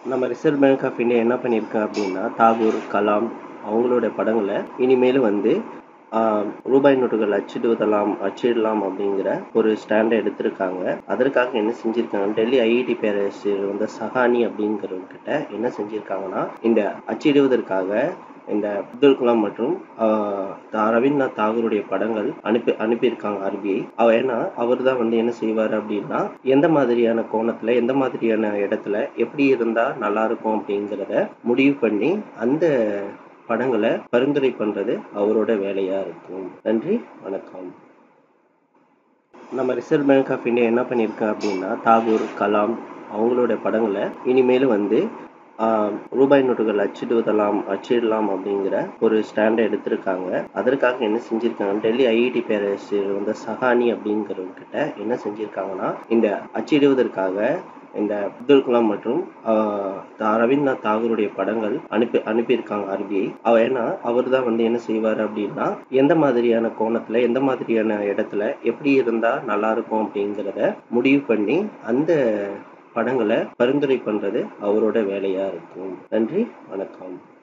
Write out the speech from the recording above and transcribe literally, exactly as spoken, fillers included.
நம்ம reserve bank of India என்ன பண்ணியிருக்கு அப்படின்னா, தாகூர், கலாம் அவங்களோட படங்கள இனிமேலு வந்து ஆ ரூபாய் நோட்டுகள் அச்சிடுவதெல்லாம் அச்சிடலாம் அப்படிங்கிற ஒரு ஸ்டாண்ட எடுத்திருக்காங்க. அதற்காக என்ன செஞ்சிருக்காங்க, டெல்லி ஐஐடி பேராசிரியர் வந்து சஹானி அப்படிங்கிறவர்கிட்ட என்ன செஞ்சிருக்காங்கன்னா, இந்த அச்சிடுவதற்காக இந்த அப்துல் கலாம் மற்றும் ஆ ரவீந்திரநாத் தாகூருடைய படங்கள் அனுப்பி அனுப்பியிருக்காங்க ஆர்பிஐ. அவ ஏன்னா அவர் தான் வந்து என்ன செய்வாரு அப்படின்னா, எந்த மாதிரியான கோணத்துல, எந்த மாதிரியான இடத்துல எப்படி இருந்தா நல்லாருக்கும் அப்படிங்கிறத முடிவு பண்ணி, அந்த படங்கள பரிந்துரை பண்றது அவரோட வேலையா இருக்கும். நன்றி, வணக்கம். நம்ம ரிசர்வ் பேங்க் ஆஃப் இந்தியா என்ன பண்ணியிருக்கு அப்படின்னா, தாகூர், கலாம் அவங்களோட படங்கள இனிமேலு வந்து ஆ ரூபாய் நோட்டுகள் அச்சிடுவதெல்லாம் அச்சிடலாம் அப்படிங்கிற ஒரு ஸ்டாண்ட எடுத்திருக்காங்க. அதற்காக என்ன செஞ்சிருக்காங்க, டெல்லி ஐஐடி பேராசிரியர் வந்து சஹானி அப்படிங்கிறவர்கிட்ட என்ன செஞ்சிருக்காங்கன்னா, இந்த அச்சிடுவதற்காக இந்த அப்துல் கலாம் மற்றும் ஆ ரவீந்திரநாத் தாகூருடைய படங்கள் அனுப்பி அனுப்பியிருக்காங்க ஆர்பிஐ. அவ ஏன்னா அவர் தான் வந்து என்ன செய்வாரு அப்படின்னா, எந்த மாதிரியான கோணத்துல, எந்த மாதிரியான இடத்துல எப்படி இருந்தா நல்லாருக்கும் அப்படிங்கிறத முடிவு பண்ணி, அந்த படங்கள பரிந்துரை பண்றது அவரோட வேலையா இருக்கும். நன்றி, வணக்கம்.